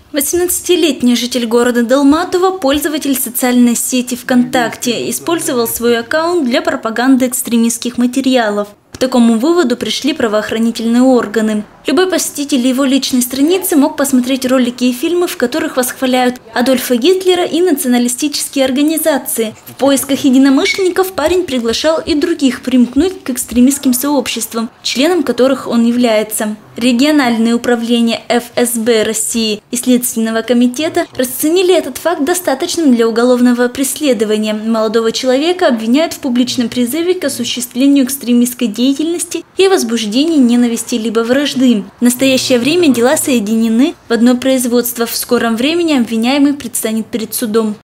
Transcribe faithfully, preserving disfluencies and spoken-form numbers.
восемнадцатилетний житель города Долматова, пользователь социальной сети ВКонтакте, использовал свой аккаунт для пропаганды экстремистских материалов. К такому выводу пришли правоохранительные органы. Любой посетитель его личной страницы мог посмотреть ролики и фильмы, в которых восхваляют Адольфа Гитлера и националистические организации. В поисках единомышленников парень приглашал и других примкнуть к экстремистским сообществам, членом которых он является. Региональные управления эф эс бэ России и Следственного комитета расценили этот факт достаточным для уголовного преследования. Молодого человека обвиняют в публичном призыве к осуществлению экстремистской деятельности и возбуждении ненависти либо вражды. В настоящее время дела соединены в одно производство. В скором времени обвиняемый предстанет перед судом.